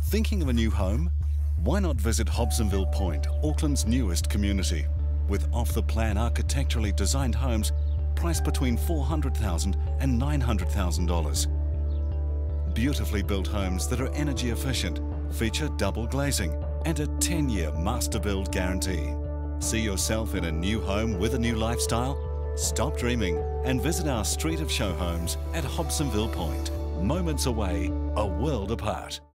Thinking of a new home? Why not visit Hobsonville Point, Auckland's newest community, with off-the-plan architecturally designed homes priced between $400,000 and $900,000. Beautifully built homes that are energy efficient, feature double glazing and a 10-year master build guarantee. See yourself in a new home with a new lifestyle? Stop dreaming and visit our Street of Show homes at Hobsonville Point. Moments away, a world apart.